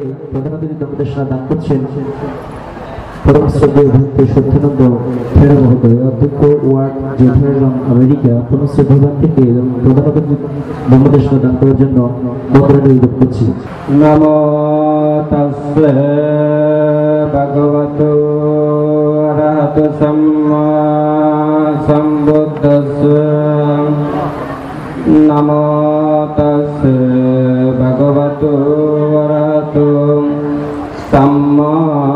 প্রধান অতিথি উপদেশনা দান করছেন পরম শ্রদ্ধেয় ভক্ত সত্যানন্দ খেড়া মহোদয়, অধ্যক্ষ ওয়ার্ড জেঠারগ্রাম আমেরিকা। পরম শ্রদ্ধাবান থেকে প্রধান অতিথি উপদেশনা দান করার জন্য বক্তাকে অনুরোধ করছি। নমো তাস্সে ভগবতো অরহতো সাম্মা সম্বুদ্ধাস্সে। নমো তাস্সে ভগবতো অরহতো সাম্মা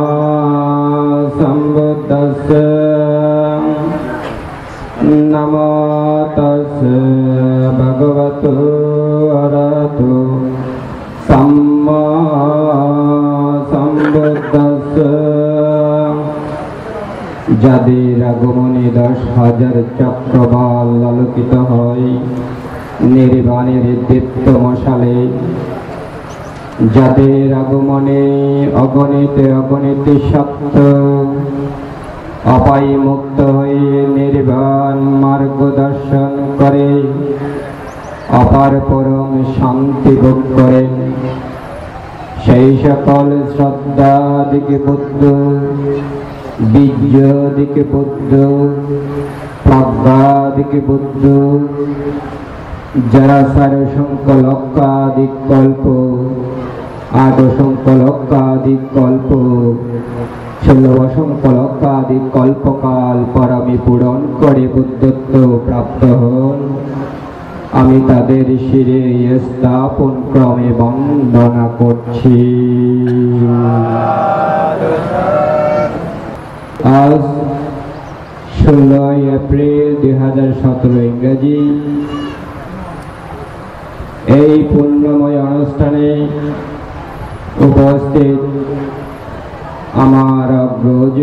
সম্বুদ্ধাস্সে। নমো তাস্সে ভগবতো অরহতো সাম্মা সম্বুদ্ধাস্সে। যাদের আগমনে 10,000 চক্রবাল আলোকিত হয় নির্বাণের দীপ্ত মশালে, যাদের আগমনে অগণিত অগণিত সত্য অপায় মুক্ত হয়ে নির্বাণ মার্গ দর্শন করে অপার পরম শান্তি ভোগ করেন, সেই সকল শ্রদ্ধা দিকে বুদ্ধ, বীর্য দিকে বুদ্ধ, প্রজ্ঞা দিকে বুদ্ধ, যারা 4 লক্ষাধিক কল্প, 8 লক্ষাধিক কল্প, 16 লক্ষাধিক কল্পকাল পরামি পূরণ করে বুদ্ধত্ব প্রাপ্ত হন, আমি তাদের শিরে স্থাপন ক্রমে বন্দনা করছি। আজ 16 এপ্রিল 2017 ইংরেজি এই পুণ্যময় অনুষ্ঠানে উপস্থিত আমার অগ্রজ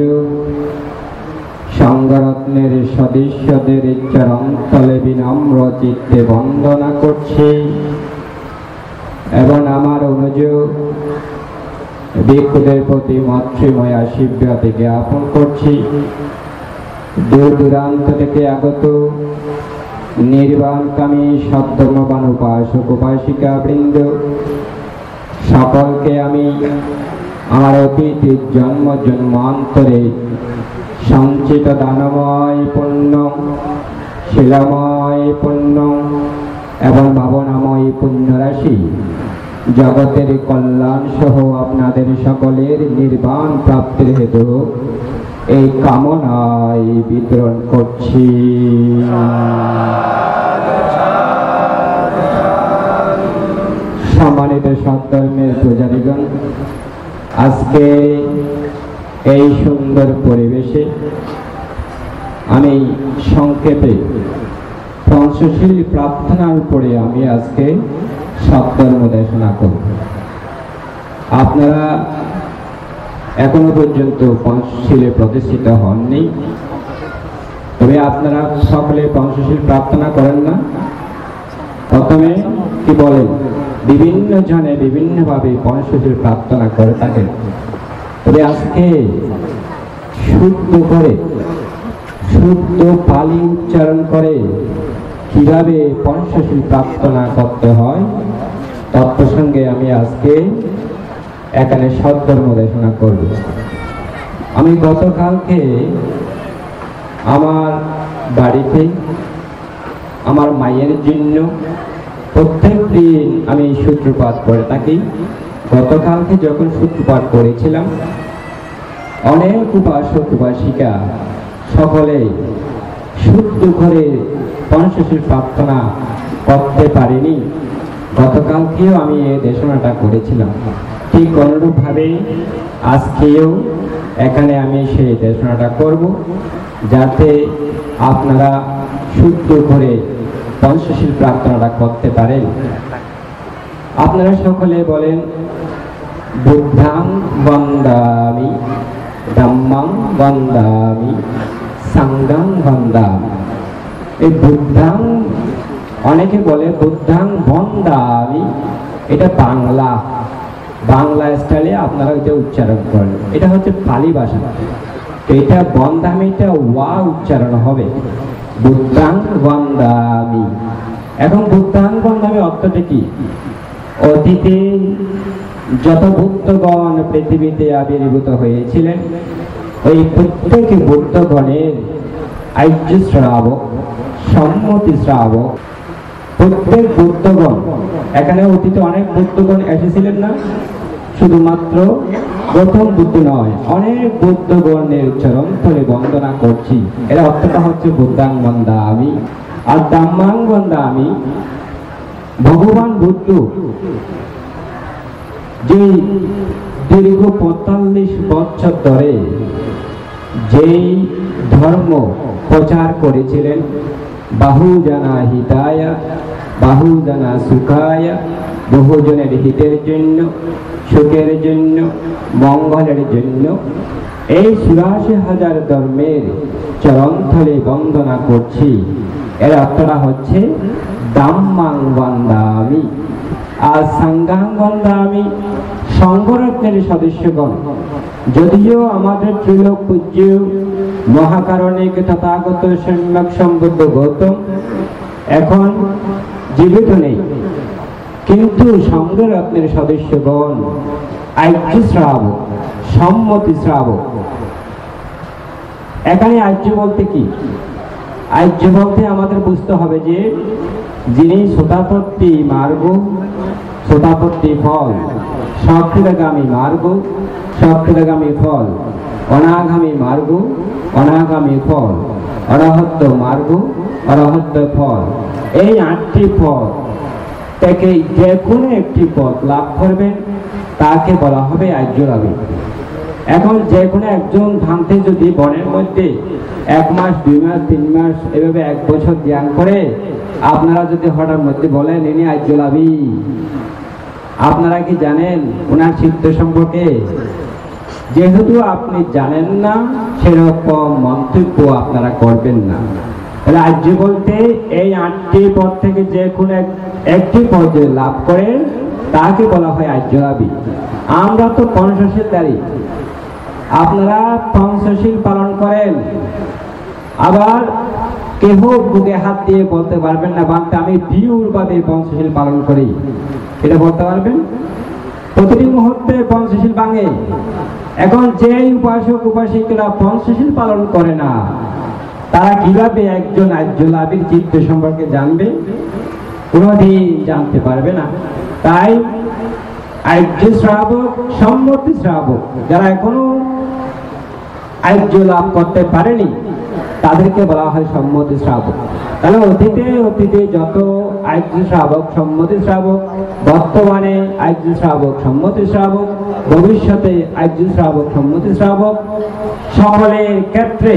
সংঘরত্নের সদস্যদের চরণতলে বিনম্র চিত্তে বন্দনা করছি এবং আমার অনুজ ভিক্ষুদের প্রতি মাতৃময় আশীর্বাদ জ্ঞাপন করছি। দূর দূরান্ত থেকে আগত নির্বাণকামী সদ্ধর্মবান উপাসক উপাসিকা বৃন্দ সকলকে আমি আমার অতীতের জন্ম জন্মান্তরে সঞ্চিত দানময় পুণ্য, শিলাময় পুণ্য এবং ভাবনাময় পুণ্যরাশি জগতের কল্যাণ সহ আপনাদের সকলের নির্বাণ প্রাপ্তির হেতু এই কামনায় বিতরণ করছি। সম্মানিত সদ্ধর্মের পূজারীগণ, আজকে এই সুন্দর পরিবেশে আমি সংক্ষেপে পঞ্চশীল প্রার্থনার উপরে আমি আজকে সদ্ধর্ম দেশনা করব। আপনারা এখনো পর্যন্ত পঞ্চশীলে প্রতিষ্ঠিত হননি, তবে আপনারা সকলে পঞ্চশীল প্রার্থনা করেন না? প্রথমে কি বলেন, বিভিন্ন জনে বিভিন্নভাবে পঞ্চশীল প্রার্থনা করে থাকেন, তবে আজকে শুদ্ধ করে শুদ্ধ পালি উচ্চারণ করে কিভাবে পঞ্চশীল প্রার্থনা করতে হয় তৎপ্রসঙ্গে আমি আজকে এখানে সদ্ধর্ম দেশনা করব। আমি গতকালকে আমার বাড়িতে আমার মায়ের জন্য প্রত্যেক দিন আমি সূত্রপাত করে থাকি। গতকালকে যখন সূত্রপাত করেছিলাম, অনেক উপাসক উপাসিকা সকলে শুদ্ধ করে পঞ্চশীল প্রার্থনা করতে পারিনি। গতকালকেও আমি এই দেশনাটা করেছিলাম, ঠিক অনুরূপভাবে আজকেও এখানে আমি সেই দেশনাটা করব, যাতে আপনারা শুদ্ধ করে পঞ্চশীল প্রার্থনাটা করতে পারেন। আপনারা সকলে বলেন, বুদ্ধাং বন্দামি, ধম্মাং বন্দামি, সাংঘাং বন্দামি। এই বুদ্ধাং, অনেকে বলে বুদ্ধাং বন্দামি, এটা বাংলা বাংলা স্টাইলে আপনারা এটা উচ্চারণ করেন, এটা হচ্ছে পালি ভাষা। এটা বন্দামিটা ওয়া উচ্চারণ হবে, বুদ্ধাং বন্দামি। এখন বুদ্ধাং বন্দামি অর্থটা কি? অতীতে যত বুদ্ধগণ পৃথিবীতে আবির্ভূত হয়েছিলেন, ওই প্রত্যেক বুদ্ধগণের আর্য শ্রাবক, সম্মতি শ্রাবক, প্রত্যেক বুদ্ধগণ, এখানে অতীতে অনেক বুদ্ধগণ এসেছিলেন না, শুধুমাত্র প্রথম বুদ্ধ নয়, অনেক বুদ্ধগণের চরণ তলে বন্দনা করছি। এর অর্থটা হচ্ছে বুদ্ধাং বন্দামি আর ධම්মাং বন্দামি। ভগবান বুদ্ধ যে দীর্ঘ 45 বছর ধরে যেই ধর্ম প্রচার করেছিলেন, বাহুজনা হিতায় বাহুজনা সুখায়, বহুজনের হিতের জন্য, সুখের জন্য, মঙ্গলের জন্য, এই 84,000 ধর্মের চরণতলে বন্দনা করছি। এর অর্থটা হচ্ছে ධම්মাং বন্দামি আর সাঙ্গাং বন্দামি। সংঘরত্নের সদস্যগণ, যদিও আমাদের ত্রিলোক পূজ্য মহাকারণিক তথাগত সম্যক সম্বুদ্ধ গৌতম এখন জীবিত নেই, কিন্তু সংঘরত্নের সদস্যগণ আর্য শ্রাবক, সম্মতি শ্রাবক। এখানে আর্য বলতে কি? আর্য বলতে আমাদের বুঝতে হবে যে যিনি সোতাপত্তি মার্গ, সোতাপত্তি ফল, সক্রিয়গামী মার্গ, সক্রিয়গামী ফল, অনাগামী মার্গ, অনাগামী ফল, অরহত্য মার্গ, অরহত্য ফল, এই 8টি পথ থেকে যে কোনো একটি পথ লাভ করবেন তাকে বলা হবে আর্যলাভী। এখন যে কোনো একজন ভান্তে যদি বনের মধ্যে 1 মাস, 2 মাস, 3 মাস, এভাবে 1 বছর ধ্যান করে, আপনারা যদি হঠাৎ মধ্যে বলেন ইনি আর্যলাভী, আপনারা কি জানেন ওনার চিত্ত সম্পর্কে? যেহেতু আপনি জানেন না, সেরকম মন্তব্য আপনারা করবেন না। তাহলে আর্য বলতে এই 8টি পথ থেকে যে কোনো একটি পথ লাভ করে তাকে বলা হয় আর্যলাভী। আমরা তো পঞ্চশীলধারী, আপনারা পঞ্চশীল পালন করেন, আবার কেহ বুকে হাত দিয়ে বলতে পারবেন না বাংতে আমি বিউরভাবে পঞ্চশীল পালন করি, এটা বলতে পারবেন? প্রতিটি মুহূর্তে পঞ্চশীল ভাঙে। এখন যেই উপাসক উপাসিকরা পঞ্চশীল পালন করে না, তারা কিভাবে একজন আর্যলাভীর চিত্ত সম্পর্কে জানবে? কোনোদিন জানতে পারবে না। তাই আর্য শ্রাবক, সম্মতি শ্রাবক, যারা এখনো আর্য লাভ করতে পারেনি তাদেরকে বলা হয় সম্মতি শ্রাবক। তাহলে অতীতে যত আর্য শ্রাবক, সম্মতি শ্রাবক, বর্তমানে আর্য শ্রাবক, সম্মতি শ্রাবক, ভবিষ্যতে আর্য শ্রাবক, সম্মতি শ্রাবক, সকলের ক্ষেত্রে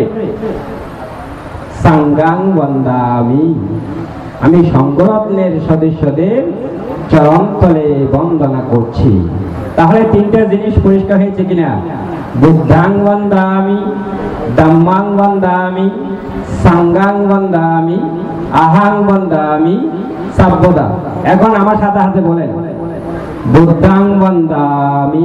সাঙ্গাং বন্দামি, আমি সংঘরত্নের সদস্যদের চরণতলে বন্দনা করছি। তাহলে 3টা জিনিস পরিষ্কার হয়েছে কিনা? বুদ্ধাং বন্দামি, ධම්মাং বন্দামি, সাঙ্গাং বন্দামি, আহাং বন্দামি, সাব্বদা। এখন আমার সাথে হাতে বলেন, বুদ্ধাং বন্দামি,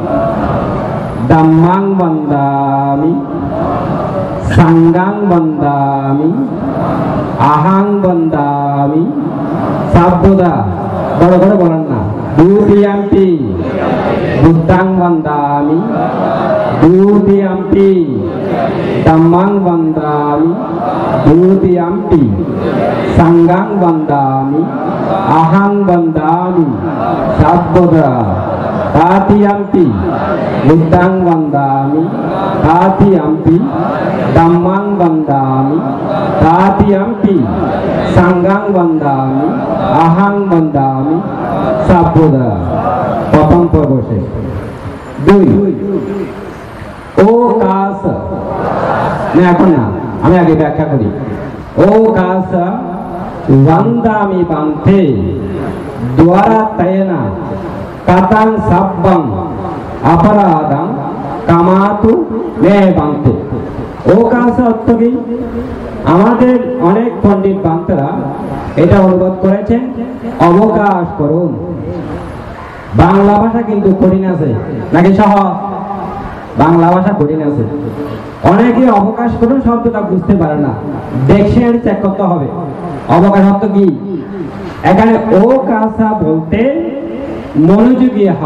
ධම්মাং বন্দামি, সাঙ্গাং বন্দামি, আহাং বন্দামি, সাব্বদা। বড় করে বলেন না। দুদিয়াম্পি বুদ্ধাং বন্দামি, দুদিয়াম্পি ධම්মাং বন্দামি, দুদিয়াম্পি সাঙ্গাং বন্দামি, আহাং বন্দামি, সাব্বদা। তাতিয়াম্পি বুদ্ধাং বন্দামি, তাতিয়াম্পি ධම්মাং বন্দামি, তাতিয়াম্পি সাঙ্গাং বন্দামি, আহাং বন্দামি, সাব্বদা। প্রথম পর্ব শেষ। 2 ও কাস না, এখন না, আমি আগে ব্যাখ্যা করি। ও কাস বন্দামি পান্থে দ্বারা তয়না কাতাং সাব্বাং অপরাধং কামাতু মে বান্তে। ও কাস অর্থ কি? আমাদের অনেক পণ্ডিত বান্তেরা এটা অনুবাদ করেছেন অবকাশ করুন। বাংলা ভাষা কিন্তু কঠিন আছে নাকি সহজ? বাংলা ভাষা কঠিন আছে। অনেকে অবকাশ করুন শব্দটা বুঝতে পারে না, ডিকশনারি চেক করতে হবে। অবকাশ অর্থ কি? এখানে ও কাসা বলতে মনোযোগী হওয়া,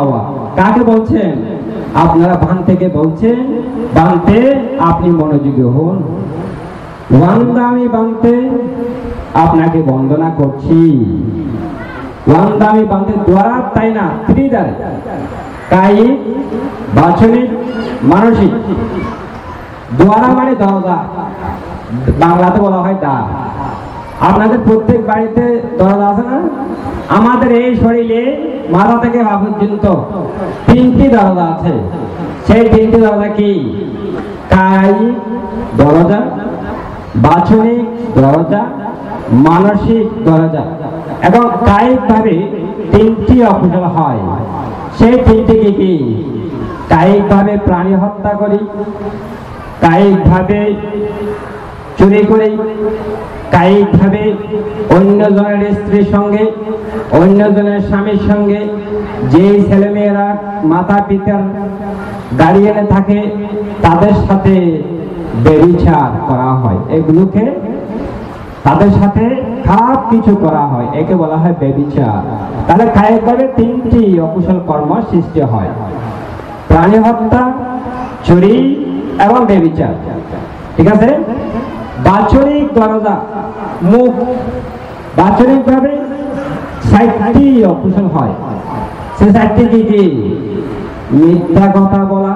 কাকে বলছেন? আপনারা বান থেকে বলছেন, বানতে আপনি মনোযোগী হন। ওয়ান্দা আমি বানতে আপনাকে বন্দনা করছি। ওয়ান্দা আমি বানতে দ্বারা তাই না, ত্রিদ্বারে, কায়িক, বাচনিক, মানসিক। দ্বারা মানে দরজা, বাংলাতে বলা হয় দ্বার। আপনাদের প্রত্যেক বাড়িতে দরজা আছে না? আমাদের এই শরীরে মাথা থেকে পা পর্যন্ত 3টি দরজা আছে। সেই 3টি দরজা কি? কায়িক দরজা, বাচনিক দরজা, মানসিক দরজা। এবং কায়িক ভাবে 3টি অকুশল হয়। সেই 3টি কি কি? কায়িক ভাবে প্রাণী হত্যা করি, কায়িক ভাবে চুরি করি, কায়িক ভাবে অন্যজনের স্ত্রীর সঙ্গে, অন্যজনের স্বামীর সঙ্গে, যে ছেলেমেয়েরা মাতা পিতার গার্ডিয়ানে থাকে তাদের সাথে ব্যভিচার করা হয়। এগুলোকে তাদের সাথে খারাপ কিছু করা হয়, একে বলা হয় ব্যভিচার। তাহলে কায়িক ভাবে 3টি অকুশল কর্ম সৃষ্টি হয়: প্রাণী হত্যা, চুরি এবং ব্যভিচার। ঠিক আছে? বাচনিক দরজা, মুখ, বাচনিক ভাবে 60টি অকুশল হয়। সে 60টি কি কি? মিথ্যা কথা বলা,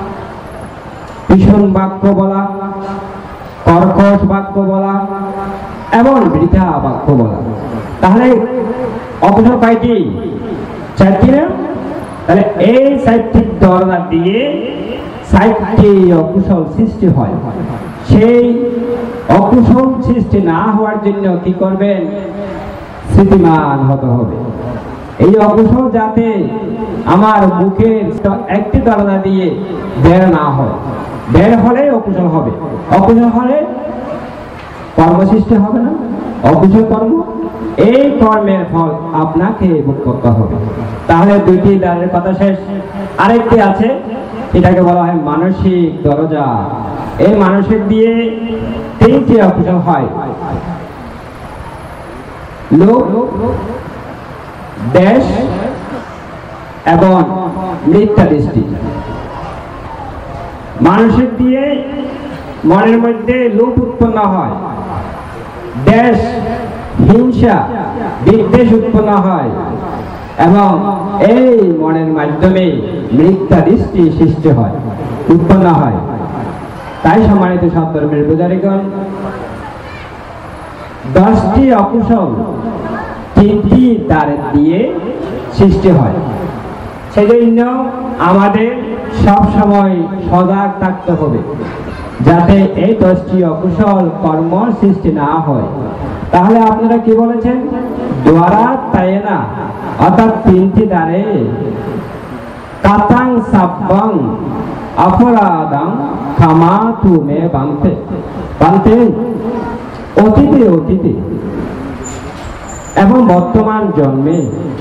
ভীষণ বাক্য বলা, কর্কশ বাক্য বলা এবং বৃথা বাক্য বলা। তাহলে অকুশল কয়টি? 4টি না? তাহলে এই 60টি দরজা দিয়ে 60টি অকুশল সৃষ্টি হয়। সেই অকুশল সৃষ্টি না হওয়ার জন্য কি করবেন? স্থিতিমান হতে হবে। এই অকুশল যাতে আমার মুখের একটি দরজা দিয়ে বের না হয়। বের হলে অকুশল হবে, অকুশল হলে কর্ম সৃষ্টি হবে না, অকুশল কর্ম। এই কর্মের ফল আপনাকে ভোগ করতে হবে। তাহলে 2টি দ্বারের কথা শেষ। আরেকটি আছে, এটাকে বলা হয় মানসিক দরজা। এই মানসিক দিয়ে 3টি অকুশল হয়: লোভ, দেশ এবং মিথ্যা দৃষ্টি। মানসিক দিয়ে মনের মধ্যে লোভ উৎপন্ন হয়, দেশ, হিংসা, বিদ্বেষ উৎপন্ন হয় এবং এই মনের মাধ্যমে মিথ্যা দৃষ্টি সৃষ্টি হয়, উৎপন্ন হয়। তাই সম্মানিত সহধর্মীর পূজারীগণ, 10টি অকুশল 3টি দ্বার দিয়ে সৃষ্টি হয়। সেজন্য আমাদের সব সময় সজাগ থাকতে হবে যাতে এই 10টি অকুশল কর্ম সৃষ্টি না হয়। তাহলে আপনারা কি বলেছেন? দ্বারা তাই না, অর্থাৎ 3টি দ্বারে কাতাং সাব্বাং অপরাধং ক্ষমাতু মে বান্তে। বান্তে অতীতে, অতীতে এবং বর্তমান জন্মে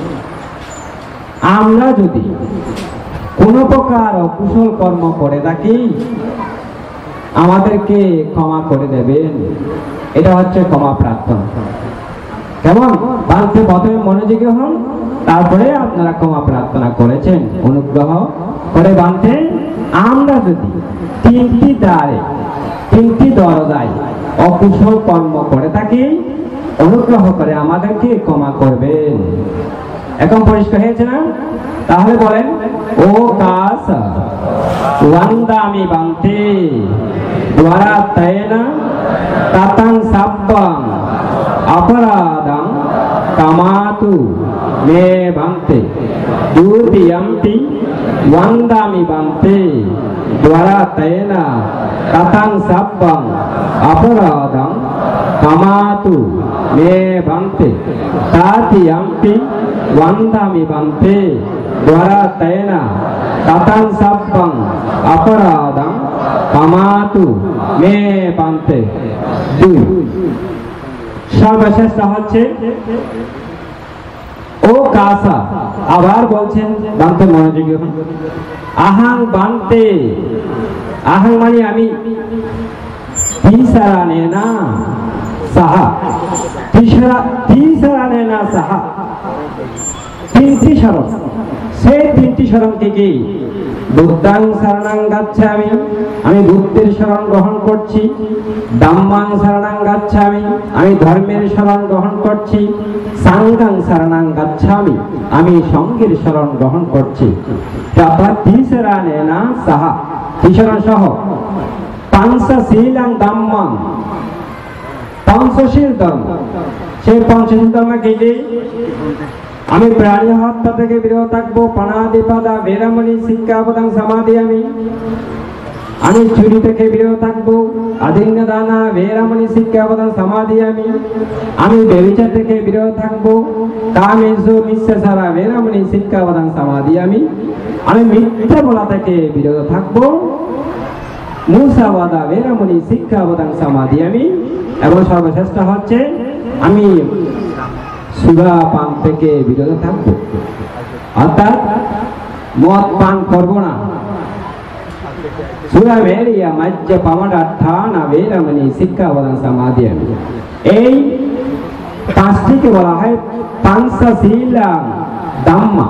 আমরা যদি কোনো প্রকার অকুশল কর্ম করে থাকি আমাদেরকে ক্ষমা করে দেবেন। এটা হচ্ছে ক্ষমা প্রার্থনা। কেমন? বান্তে প্রথমে মনোযোগী হন, তারপরে আপনারা ক্ষমা প্রার্থনা করেছেন। অনুগ্রহ করে বান্তে আমরা যদি 3টি দ্বারে, 3টি দরজায় অকুশল কর্ম করে থাকি অনুগ্রহ করে আমাদেরকে ক্ষমা করবেন। এখন পরিষ্কার হয়েছে না? তাহলে বলেন, ও কাস ওয়ান্দামি বান্তে দ্বারা তায়েনা তাতাং সাব্বাং অপরাধং কামাতু মে বান্তে। দ্বিতীয়ম্পি ওয়ান্দামি বান্তে দ্বারা তায়েনা তাতাং সাব্বাং অপরাধং কামাতু মে বান্তে। তৃতীয়ম্পি ওয়ান্দামি বান্তে দ্বারা তায়েনা তাতাং সাব্বাং অপরাধং কামাতু মে বান্তে। 2 সর্বশেষটা হচ্ছে ও কাসা। আবার বলছেন, বান্তে মনোযোগী হন। আহাং বান্তে, আহাং মানে আমি, তিসারানে না সাহা, তিসারানে না সাহা। তিনটি শরণ, সেই তিনটি শরণ কি? বুদ্ধাং শরণাং গাচ্ছামি, আমি বুদ্ধের শরণ গ্রহণ করছি। ධම්মাং শরণাং গাচ্ছামি, আমি ধর্মের শরণ গ্রহণ করছি। সাংঘাং শরণাং গাচ্ছামি, আমি সঙ্ঘের শরণ গ্রহণ করছি। তারপর তিসরানেনা সাহা, তিসরণ সহ পাঞ্চশীলাং ধম্মাং, পঞ্চশীল ধর্ম। সেই পঞ্চশীল ধর্ম কি? আমি প্রাণী হত্যা থেকে বিরত থাকবো। পাণাদিপাতা বেরামণি শিক্ষাপদাং সমাদিয়ামি, আমি চুরি থেকে বিরত থাকবো। আদিন্য দানা বেরামণি শিক্ষাপদাং সমাদিয়ামি, আমি ব্যভিচার থেকে বিরত থাকবো। কামেষু মিথ্যাচারা বেরামণি শিক্ষাপদাং সমাদিয়ামি, আমি মিথ্যা বলা থেকে বিরত থাকবো। মুসাওয়াদা বেরামণি শিক্ষাপদাং সমাদিয়ামি, এবং সর্বশ্রেষ্ঠ হচ্ছে আমি সুরা পান থেকে বিরত থাকবো, অর্থাৎ মদ পান করবো না। সুরা বেরিয়া মাজ্য পামাডাঠানা বেরামণি শিক্ষাপদাং সমাদিয়ামি, এই পাঁচটিকে বলা হয় পাঞ্চশীলাং ধম্মা।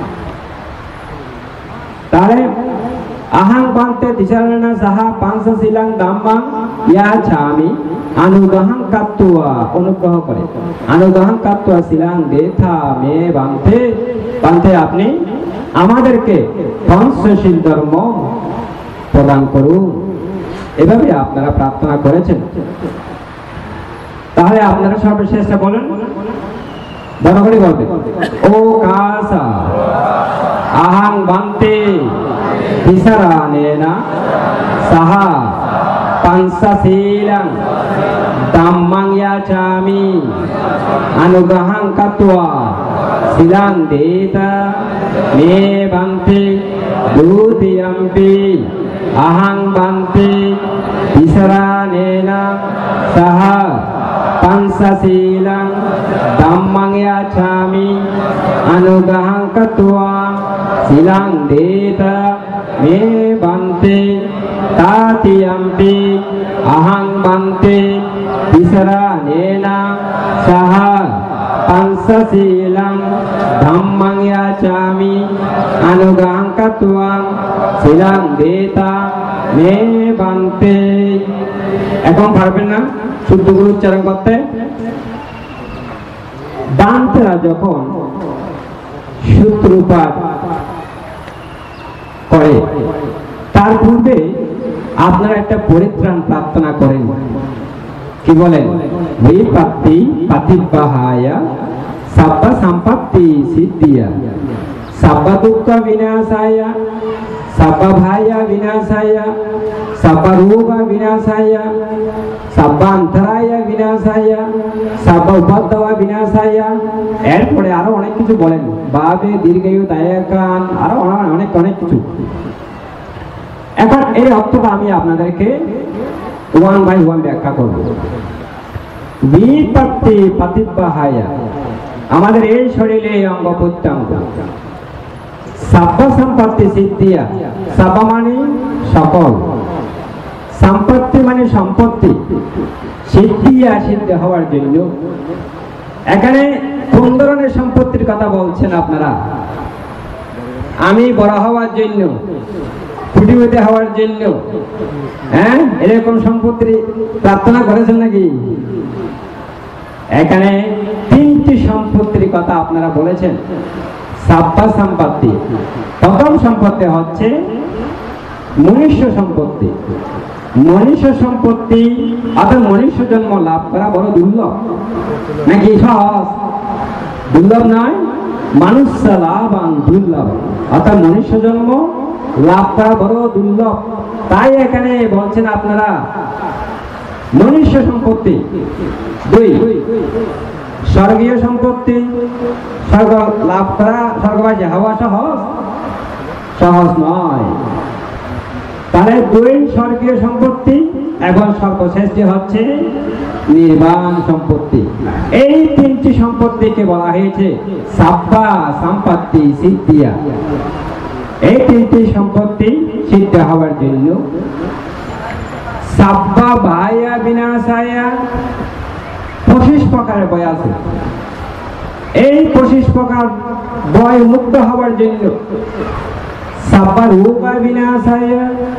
তাহলে আহাং পান্তে তিসরানেনা সাহা পাঞ্চশীলাং ধম্মাং ইয়াছামি, অনুগ্রহং কাত্তুয়া, অনুগ্রহ করে। অনুগ্রহং কাত্তুয়া শিলাং দেথা মে বান্তে, বান্তে আপনি আমাদেরকে পঞ্চশীল ধর্ম প্রদান করুন। এভাবে আপনারা প্রার্থনা করেছেন। তাহলে আপনারা সর্বশ্রেষ্ঠ বলেন, বড় করে বলবেন, ও কাসা আহাং বান্তে তিসরানেনা সাহা পাঞ্চশীলাং ধম্মাং ইয়াছামি, অনুগ্রহং কাত্তুয়া শিলাং দেতা মে বান্তে দ্বিতীয়ম্পি আহাং বান্তে তিসরানেনা সাহা পাঞ্চশীলাং ধম্মাং ইয়াছামি, অনুগ্রহং কাত্তুয়া শিলাং দেতা মে বান্তে তৃতীয়ম্পি আহাং বান্তে তিসরানেনা সাহা পাঞ্চশীলাং ধম্মাং ইয়াছামি, অনুগ্রহং কাত্তুয়া শিলাং দেতা মে বান্তে। এখন পারবেন না শুদ্ধ করে উচ্চারণ করতে? বান্তেরা যখন সূত্রপাত করে তার পূর্বে আপনারা একটা পরিত্রাণ প্রার্থনা করেন। কি বলেন? বিপত্তি পাতিব্বাহায়া সাব্ব সম্পত্তি সিদ্ধিয়া সাব্ব দুঃখ বিনাশায়া সাব্ব ভায়া বিনাশায়া সাব্ব রোগ বিনাশায়া সাব্ব অন্তরায়া বিনাশায়া সাব্ব উপদ্রব বিনাশায়া। এরপরে আরো অনেক কিছু বলেন, বাবে দীর্ঘায়ু দায়কান, আরো অনেক অনেক কিছু। এখন এই অর্থটা আমি আপনাদেরকে ওয়ান বাই ওয়ান ব্যাখ্যা করব। বিপত্তি পাতিব্বাহায়া, আমাদের এই শরীরে অঙ্গ প্রত্যঙ্গ। সাব্ব সম্পত্তি সিদ্ধিয়া, সাব্ব মানে সকল, সম্পত্তি মানে সম্পত্তি, সিদ্ধিয়া সিদ্ধ হওয়ার জন্য। এখানে কোন ধরনের সম্পত্তির কথা বলছেন আপনারা? আমি বড় হওয়ার জন্য, কোটিপতি হওয়ার জন্য, হ্যাঁ, এরকম সম্পত্তি প্রার্থনা করেছেন নাকি? এখানে তিনটি সম্পত্তির কথা আপনারা বলেছেন। সাব্ব সম্পত্তি, প্রথম সম্পত্তি হচ্ছে মনুষ্য সম্পত্তি। মনুষ্য সম্পত্তি অর্থাৎ মনুষ্য জন্ম লাভ করা বড় দুর্লভ, নাকি সহজ? দুর্লভ নয়, মানুষ লাভান দুর্লভ, অর্থাৎ মনুষ্য জন্ম লাভ করা বড় দুর্লভ। তাই এখানে বলছেন আপনারা মনুষ্য সম্পত্তি। দুই, স্বর্গীয় সম্পত্তি, স্বর্গ লাভ করা, স্বর্গবাসী হওয়া সহজ? সহজ নয়। তাহলে দুই স্বর্গীয় সম্পত্তি, এবং সর্বশ্রেষ্ঠ হচ্ছে নির্বাণ সম্পত্তি। এই তিনটি সম্পত্তিকে বলা হয়েছে সাব্বা সম্পত্তি সিদ্ধিয়া। এই তিনটি সম্পত্তি সিদ্ধ হওয়ার জন্য সাব্বা ভায়া বিনাশায়া 25 প্রকারের বই আছে। এই 25 প্রকার ভয় মুক্ত হওয়ার জন্য সাব্বা রোগা বিনাশায়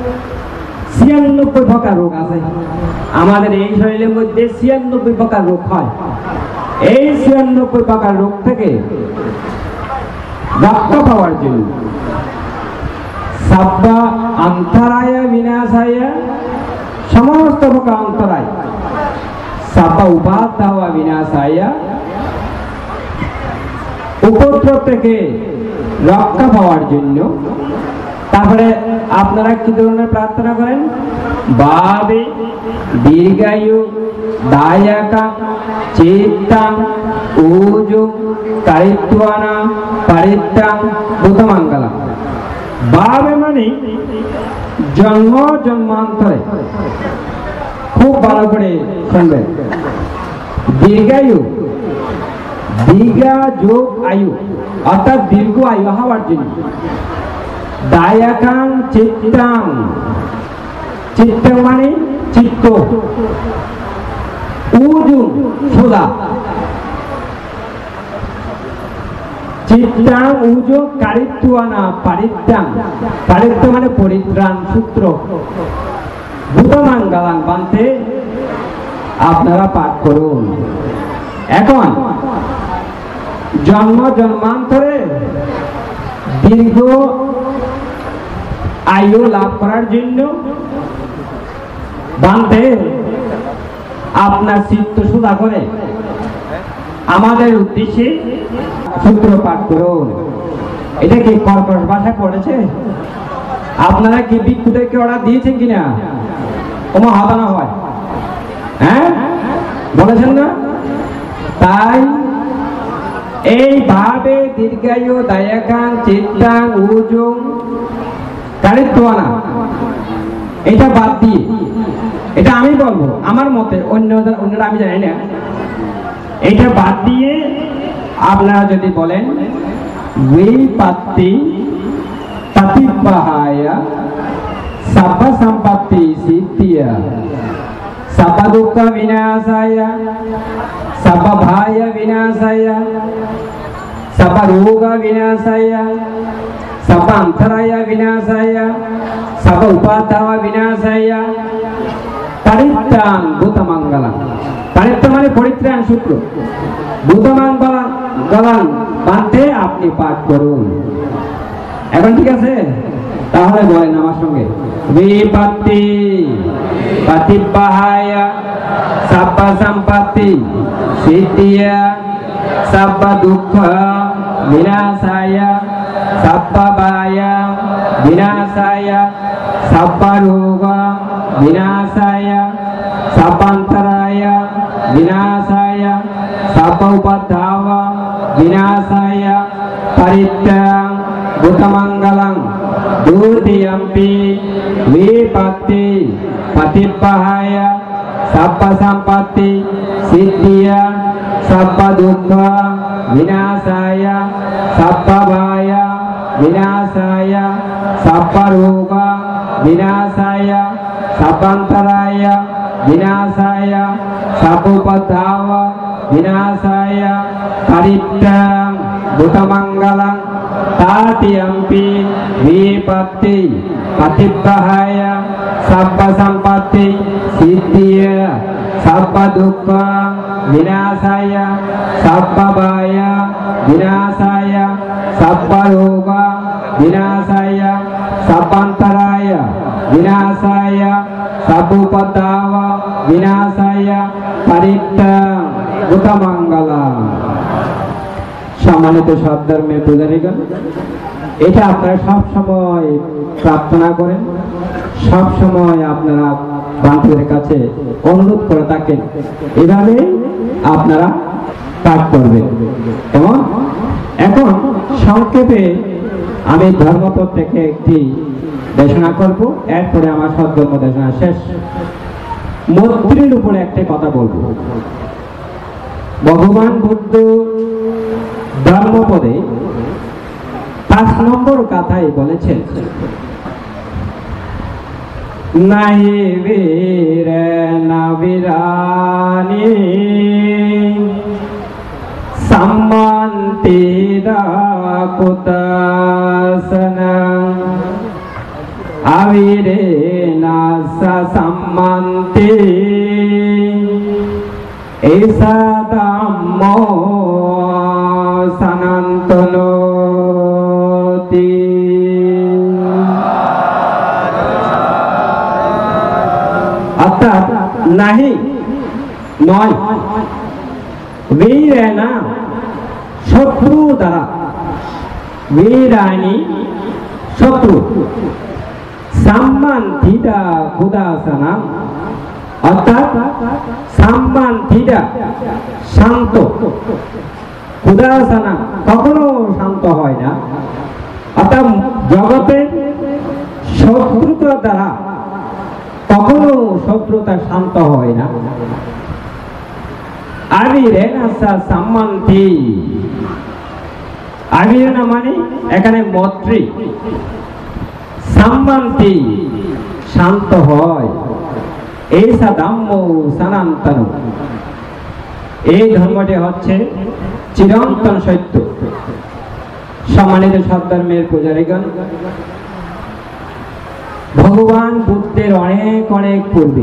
96 প্রকার রোগ আছে আমাদের এই শরীরের মধ্যে। 96 প্রকার রোগ হয়। এই 96 প্রকার রোগ থেকে রক্ষা পাওয়ার জন্য সাব্বা অন্তরায় বিনাশায় সমস্ত প্রকার অন্তরায়, সাব্বা উপাদায় বিনাশায় উপদ্রব থেকে রক্ষা পাওয়ার জন্য। তারপরে আপনারা কি ধরনের প্রার্থনা করেন? বাবে দীর্ঘায়ু দায়াকা চিত্তাং ওজো কারিত্বানা পারিত্তাং ভূতমঙ্গলম। বাবে মানে জন্ম জন্মান্তরে, খুব ভালো করে শুনবেন। দীর্ঘায়ু, দীর্ঘা যোগ আয়ু অর্থাৎ দীর্ঘ আয়ু হওয়ার জন্য। দায়াকাং চিত্তাং, চিত্তাং মানে চিত্ত, উজু সোজা, চিত্তাং উজু কারিত্বানা পারিত্তাং, পারিত্য মানে পরিত্রাণ সূত্র, ভূতমঙ্গলং বান্তে আপনারা পাঠ করুন। এখন জন্ম জন্মান্তরে দীর্ঘ আয়ু লাভ করার জন্য বান্তে আপনার চিত্ত সোজা করে আমাদের উদ্দেশ্যে সূত্র পাঠ করুন। এটা কি কর্কশ ভাষায় পড়েছে? আপনারা কি ভিক্ষুদেরকে অর্ডার দিয়েছেন কিনা? ওমা হতানো হয়, হ্যাঁ বলেছেন না? তাই এইভাবে দীর্ঘায়ু দায়াকাং চিত্তাং উজুং কারিত্বানা এটা বাদ দিয়ে, এটা আমি বলবো আমার মতে, অন্যরা আমি জানি না, এটা বাদ দিয়ে আপনারা যদি বলেন বিপাত্তি তাতিবাহায়া সাব্বা সম্পত্তি সিদ্ধিয়া সাব্বা দুঃখ বিনাশায়া সাব্বা ভায়া বিনাশায়া সাব্বা রোগ বিনাশায়া সাব্বা অন্তরায়া বিনাশায়া সাব্বা উপাদায় বিনাশায়া পারিত্রাণ ভূতমঙ্গলম। পারিত্রাণ মানে পরিত্রাণ সূত্র, ভূতমঙ্গলম বান্তে আপনি পাঠ করুন। এখন ঠিক আছে? তাহলে বলেন আমার সঙ্গে, বিপত্তি পাতিবাহায়া সাব্বা সম্পত্তি সিদ্ধিয়া সাব্বা দুঃখ বিনাশায়া সাব্বা ভায়া বিনাশায়া সাব্বা রোগ বিনাশায়া সাব্বান্তরায়া বিনাশায়া সাব্বা উপাদায় বিনাশায়া পারিত্রাণ ভূতমঙ্গলং। দ্বিতীয়ম্পি বিপত্তি পাতিবাহায়া সাব্বা সম্পত্তি সিদ্ধিয়া সাব্বা দুঃখ বিনাশায়া সাব্বা ভায়া বিনাশায়া সাব্বা রোগ বিনাশায়া সাব্বান্তরায়া বিনাশায়া সাব্বা উপাদায় বিনাশায়া পারিত্রাণ ভূতমঙ্গলং। तृतीयम्पि विपत्ति पातिबाहाया साब्बा सम्पत्ति सिद्धिया साब्बा दुःख विनाशाया साब्बा भाया विनाशाया साब्बा रोग विनाशाया साब्बान्तराया विनाशाया साब्बोपदाय विनाशाया परित्राण भूतमङ्गलम्। সম্মানিত সদ্ধর্মের পূজারীগণ, এটা আপনারা সব সময় প্রার্থনা করেন, সব সময় আপনারা বান্তুদের কাছে অনুরোধ করে থাকেন, এভাবে আপনারা পাঠ করবেন। এবং এখন সংক্ষেপে আমি ধর্মপদ থেকে একটি দেশনা করব, এরপরে আমার সদ্ধর্ম দেশনা শেষ। মৈত্রীর উপরে একটা কথা বলবো। ভগবান বুদ্ধ ধর্মপদে 5 নম্বর কথাই বলেছেন, নাই বীরে নাবিরানি সম্মান kutasana avirena sasammanti esa dhammo sanantanoti অর্থাৎ নাহি নয় বীরেনা শত্রু দ্বারা বীরানি শত্রু সম্মানিতা উদাসনা অর্থাৎ সম্মানিতা শান্ত উদাসনা কখনো শান্ত হয় না অর্থাৎ জগতের শত্রুতা দ্বারা কখনো শত্রুতা শান্ত হয় না আবিরেনা সম্মান্তি আবিরেনা মানে এখানে মৈত্রী সম্মান্তি শান্ত হয় এইসা ধম্ম সনাতন এই ধর্মটি হচ্ছে চিরন্তন সত্য। সম্মানিত সদ্ধর্মের পূজারীগণ, ভগবান বুদ্ধের অনেক অনেক পূর্বে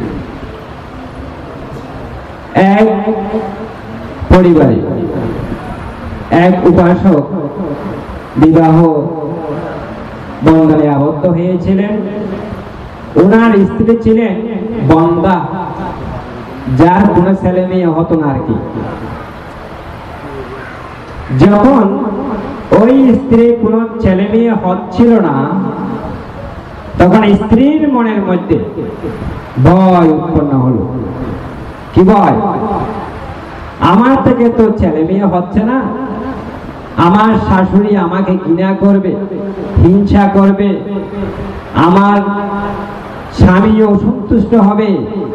এক পরিবারে এক উপাসক বিবাহ বন্ধনে আবদ্ধ হয়েছিলেন। ওনার স্ত্রী ছিলেন বন্দা, যার কোনো ছেলে মেয়ে হতো না আর কি। যখন ওই স্ত্রী কোনো ছেলে মেয়ে হচ্ছিল না, তখন স্ত্রীর মনের মধ্যে ভয় উৎপন্ন হলো। কি ভয়? আমার থেকে তো ছেলে মেয়ে হচ্ছে না, আমার শাশুড়ি আমাকে ঘৃণা করবে, হিংসা করবে, আমার স্বামী অসন্তুষ্ট হবে।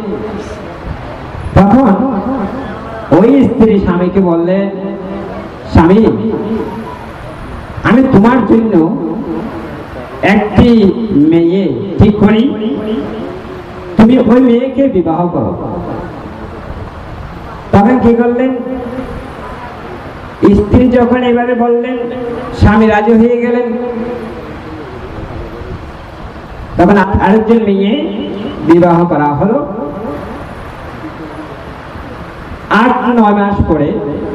তখন ওই স্ত্রী স্বামীকে বললে, স্বামী, আমি তোমার জন্য একটি মেয়ে ঠিক করি, তুমি ওই মেয়েকে বিবাহ করো। তখন কি করলেন? স্ত্রী যখন এবারে বললেন, স্বামী রাজি হয়ে গেলেন। তখন আরেকজন মেয়ে বিবাহ করা হলো। 8-9 মাস পরে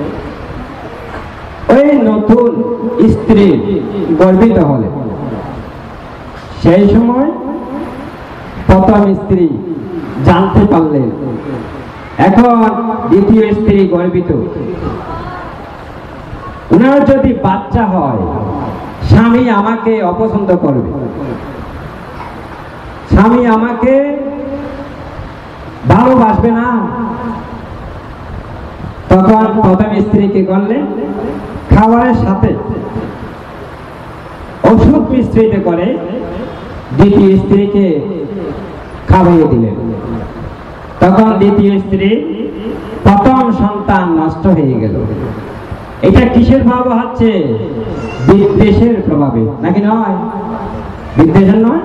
ওই নতুন স্ত্রী গর্ভিত হলেন। সেই সময় প্রথম স্ত্রী জানতে পারলেন এখন দ্বিতীয় স্ত্রী গর্ভিত। উনার যদি বাচ্চা হয়, স্বামী আমাকে অপছন্দ করবে, স্বামী আমাকে ভালোবাসবে না। তখন প্রথম স্ত্রী কি করলেন? খাবারের সাথে ওষুধ মিশ্রিত করে দ্বিতীয় স্ত্রীকে খাওয়াইয়ে দিলেন। তখন দ্বিতীয় স্ত্রী প্রথম সন্তান নষ্ট হয়ে গেল। এটা কিসের প্রভাব হচ্ছে? বিদ্বেষের প্রভাবে, নাকি নয়? বিদ্বেষের নয়।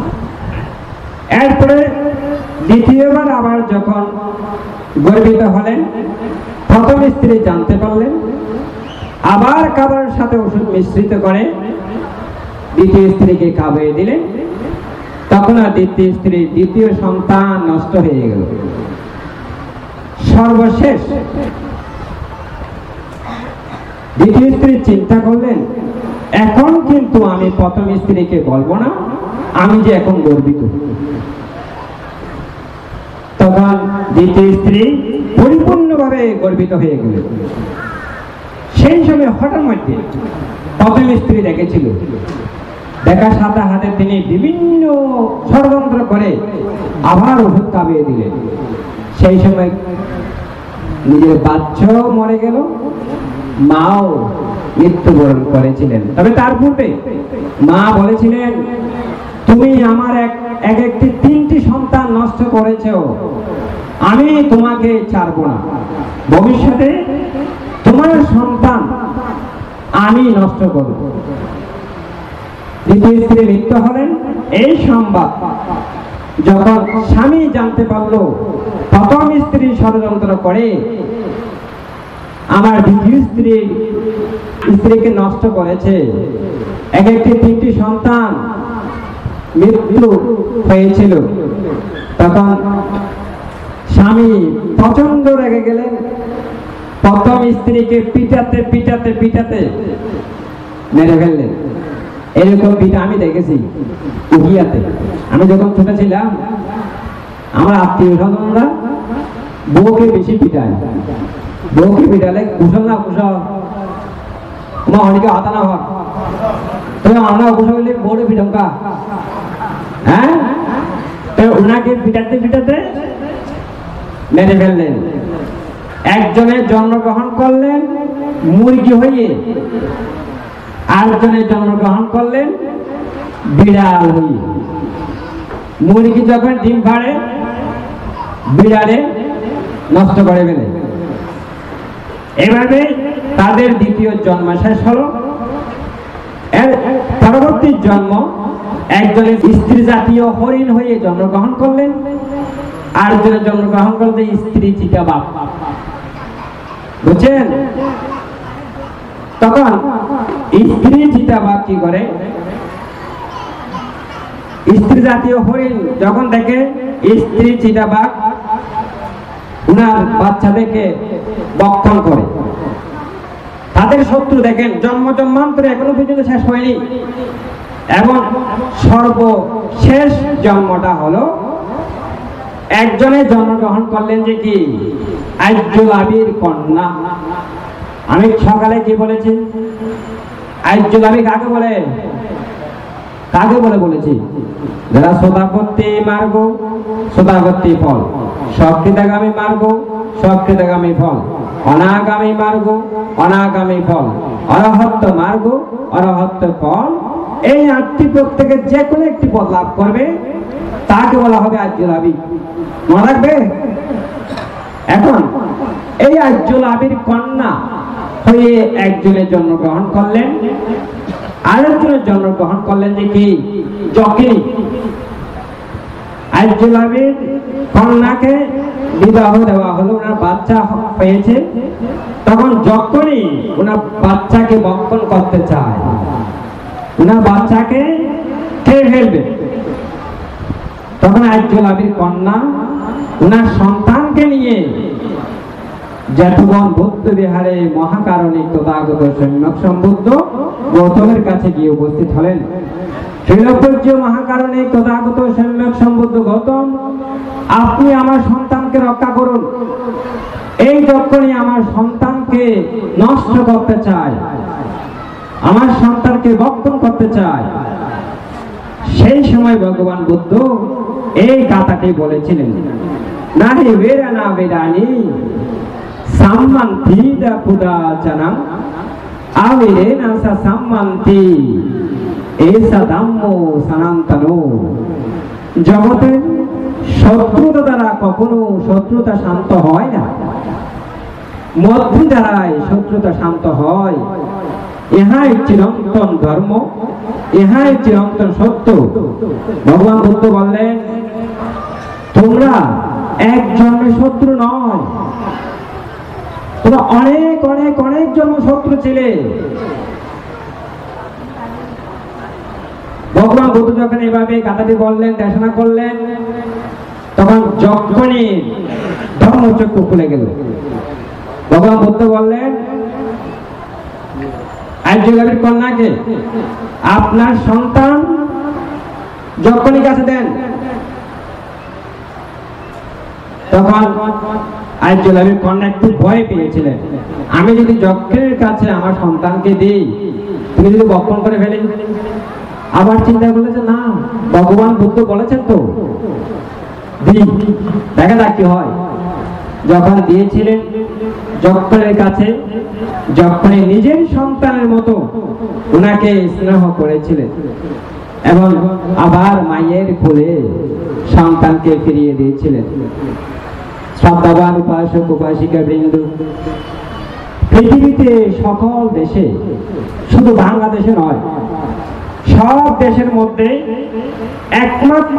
এরপরে দ্বিতীয়বার আবার যখন গর্ভিত হলেন, প্রথম স্ত্রী জানতে পারলেন, আবার খাবারের সাথে ওষুধ মিশ্রিত করে দ্বিতীয় স্ত্রীকে খাওয়াইয়ে দিলেন। তখন আর দ্বিতীয় স্ত্রী দ্বিতীয় সন্তান নষ্ট হয়ে গেল। সর্বশেষ দ্বিতীয় স্ত্রী চিন্তা করলেন, এখন কিন্তু আমি প্রথম স্ত্রীকে বলবো না আমি যে এখন গর্বিত। তখন দ্বিতীয় স্ত্রী পরিপূর্ণভাবে গর্বিত হয়ে গেল। সেই সময় হঠাৎ মধ্যে প্রথম স্ত্রী দেখেছিল, দেখার সাথে হাতে তিনি বিভিন্ন ষড়যন্ত্র করে আবার ওষুধ খাইয়ে দিলেন। সেই সময় নিজের বাচ্চাও মরে গেল, মাও মৃত্যুবরণ করেছিলেন। তবে তার পূর্বে মা বলেছিলেন, তুমি আমার একটি 3টি সন্তান নষ্ট করেছো, আমি তোমাকে ছাড়বো না, ভবিষ্যতে তোমার সন্তান আমি নষ্ট করব। দ্বিতীয় স্ত্রী মৃত্যু হলেন। এই সংবাদ যখন স্বামী জানতে পারলো প্রথম স্ত্রী ষড়যন্ত্র করে আমার দ্বিতীয় স্ত্রীকে নষ্ট করেছে, এক একটি 3টি সন্তান মৃত্যু হয়েছিল। তখন স্বামী প্রচন্ড রেগে গেলেন, প্রথম স্ত্রীকে পিটাতে পিটাতে পিটাতে মেরে ফেললেন। এরকম পিটা আমি দেখেছি উড়িয়াতে। আমি যখন ছোট ছিলাম, আমার আত্মীয় স্বজনরা বউকে বেশি পিটায়। বউকে পিটালে কুশল না কুশল, তোমার অনেকে হাতা না হয়, তুমি আমরা কুশল হলে বউরে পিটঙ্কা। হ্যাঁ, ওনাকে পিটাতে পিটাতে মেরে ফেললেন। একজনের জন্মগ্রহণ করলেন মুরগি হয়ে, আরেকজনের জন্মগ্রহণ করলেন বিড়াল হয়ে। মুরগি যখন ডিম পাড়ে, বিড়ালে নষ্ট করে ফেলে। এভাবে তাদের দ্বিতীয় জন্ম শেষ হলো। এর পরবর্তী জন্ম একজনের স্ত্রী জাতীয় হরিণ হয়ে জন্মগ্রহণ করলেন, আরেকজনের জন্মগ্রহণ করলেন স্ত্রী চিতাবাঘ। বুঝছেন? তখন স্ত্রী চিতাবাঘ কি করে, স্ত্রী জাতীয় হরিণ যখন দেখে স্ত্রী চিতাবাঘ উনার বাচ্চাদেরকে বক্ষণ করে, তাদের শত্রু দেখেন জন্মান্তরে এখনো পর্যন্ত শেষ হয়নি। এবং সর্বশেষ জন্মটা হলো একজনের জন্মগ্রহণ করলেন যে কি আইজুলাবির কন্যা। আমি সকালে কি বলেছি? আইজুলাবি কাকে বলে? কাকে বলে বলেছি? যারা শতাব্দী মার্গ, শতাব্দী ফল, সক্রিয়তাগামী মার্গ, সক্রিয়তাগামী ফল, অনাগামী মার্গ, অনাগামী ফল, অরহত্ত মার্গ, অরহত্ত ফল। এই 8টি প্রত্যেকের যে কোনো একটি পদ লাভ করবে তাকে বলা হবে আইজুলাবি। মনে রাখবে? এখন এই আইজুলাবির কন্যা হয়ে একজনের জন্মগ্রহণ করলেন, আরেকজনের জন্মগ্রহণ করলেন যে কি যকিনী। আইজুলাবির কন্যাকে বিবাহ দেওয়া হলো, ওনার বাচ্চা হয়েছে। তখন যখনই ওনার বাচ্চাকে বক্ষণ করতে চায়, ওনার বাচ্চাকে খেয়ে ফেলবে, তখন আইজুলাবির কন্যা ওনার সন্তানকে নিয়ে জেঠবন বৌদ্ধ বিহারে মহাকারণিক তথাগত সম্যক সম্বুদ্ধ গৌতমের কাছে গিয়ে উপস্থিত হলেন। শ্রীলপূজ্য মহাকারণিক তথাগত সম্যক সম্বুদ্ধ গৌতম, আপনি আমার সন্তানকে রক্ষা করুন। এই যখনই আমার সন্তানকে নষ্ট করতে চায়, আমার সন্তানকে বক্ষণ করতে চায়, সেই সময় ভগবান বুদ্ধ এই কথাটি বলেছিলেন, নাহি বেরানা বেরানি সাম্মান্তি দা পুদাচনা আবিরেনা সা সাম্মান্তি এসা ধম্ম সনাতনো। জগতে শত্রুতা দ্বারা কখনো শত্রুতা শান্ত হয় না, মধ্যে দ্বারাই শত্রুতা শান্ত হয়। ইহাই চিরন্তন ধর্ম, ইহাই চিরন্তন সত্য। ভগবান বুদ্ধ বললেন, তোমরা এক জন্মের শত্রু নয়, তোমরা অনেক অনেক অনেক জন্ম শত্রু ছিলে। ভগবান বুদ্ধ যখন এভাবে কথাটি বললেন, দেশনা করলেন, তখন যখনই ধর্মচক্ষু খুলে গেল। ভগবান বুদ্ধ বললেন আইজুলাবির কন্যাকে, আপনার সন্তান যখনই কাছে দেন, তখন আইজুলাবির কন্যা একটু ভয় পেয়েছিলেন, আমি যদি যজ্ঞের কাছে আমার সন্তানকে দিই, তুমি যদি বক্ষণ করে ফেলে। আবার চিন্তা করলে যে না, ভগবান বুদ্ধ বলেছেন তো দেখা যাক কি হয়। যখন দিয়েছিলেন যক্ষের কাছে, যক্ষণে নিজের সন্তানের মতো ওনাকে স্নেহ করেছিলেন এবং আবার মায়ের কোলে সন্তানকে ফিরিয়ে দিয়েছিলেন। শ্রদ্ধাবান উপাসক উপাসিকা বৃন্দ, পৃথিবীতে সকল দেশে, শুধু বাংলাদেশে নয়, সব দেশের মধ্যে একমাত্র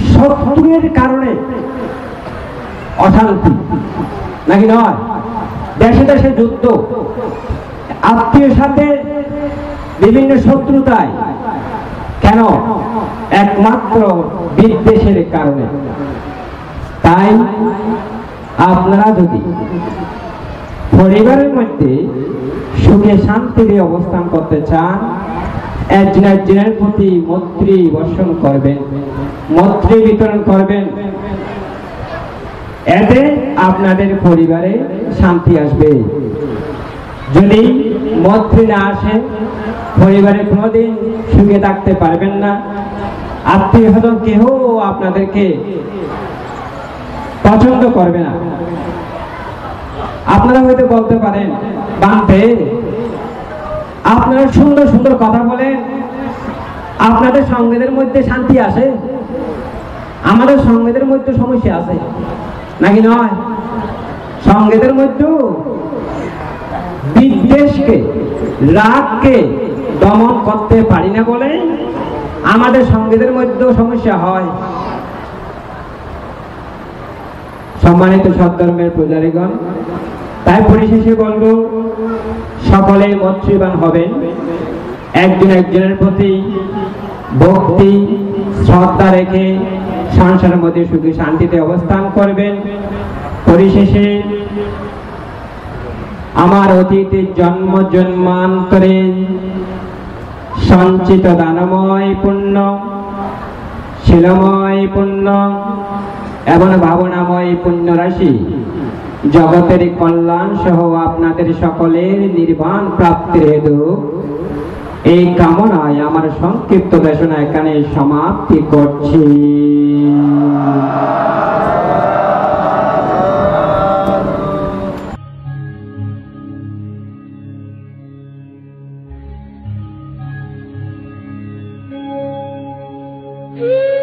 শত্রুর কারণে অশান্তি, নাকি নয়? দেশে দেশে যুদ্ধ, আত্মীয় সাথে বিভিন্ন শত্রুতায়, কেন? একমাত্র বিদ্বেষের কারণে। তাই আপনারা যদি পরিবারের মধ্যে সুখে শান্তিতে অবস্থান করতে চান, একজন একজনের প্রতি মৈত্রী বর্ষণ করবেন, মৈত্রী বিতরণ করবেন। এতে আপনাদের পরিবারে শান্তি আসবে। যদি মৈত্রী না আসে, পরিবারে কোনোদিন সুখে থাকতে পারবেন না। আত্মীয় স্বজন কেহ আপনাদেরকে পছন্দ করবে না। আপনারা হয়তো বলতে পারেন, বান্ধে আপনারা সুন্দর সুন্দর কথা বলেন, আপনাদের সঙ্গীদের মধ্যে শান্তি আসে, আমাদের সঙ্গীদের মধ্যে সমস্যা আছে নাকি নয়? সঙ্গীদের মধ্যে বিদ্বেষকে, রাগকে দমন করতে পারি না বলে আমাদের সঙ্গীদের মধ্যেও সমস্যা হয়। সম্মানিত সদ্ধর্মের পূজারীগণ, তাই পরিশেষে বলব, সকলে মৈত্রীবান হবেন, একজন একজনের প্রতি ভক্তি শ্রদ্ধা রেখে সংসারের মধ্যে সুখী শান্তিতে অবস্থান করবেন। পরিশেষে আমার অতীতের জন্ম জন্মান্তরে সঞ্চিত দানময় পুণ্য, শিলময় পুণ্য এবং ভাবনাময় পুণ্য রাশি জগতের কল্যাণ সহ আপনাদের সকলের নির্বাণ প্রাপ্তির হেতু এই কামনায় আমার সংক্ষিপ্ত দেশনা এখানে সমাপ্তি করছি। Mm-hmm.